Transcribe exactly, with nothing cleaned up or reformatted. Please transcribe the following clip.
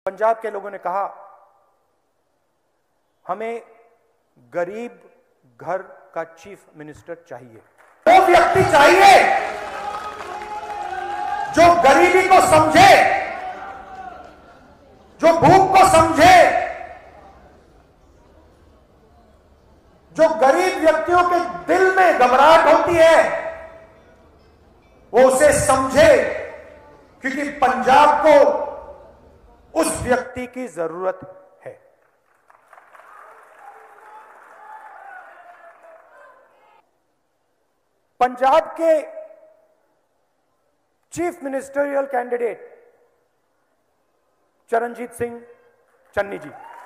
पंजाब के लोगों ने कहा हमें गरीब घर का चीफ मिनिस्टर चाहिए। वो व्यक्ति चाहिए जो गरीबी को समझे, जो भूख को समझे, जो गरीब व्यक्तियों के दिल में घबराहट होती है वो उसे समझे, क्योंकि पंजाब को उस व्यक्ति की जरूरत है। पंजाब के chief ministerial candidate Charanjit Singh Channi जी